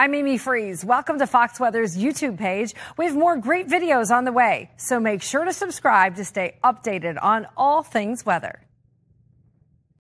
I'm Amy Freeze. Welcome to Fox Weather's YouTube page. We have more great videos on the way, so make sure to subscribe to stay updated on all things weather.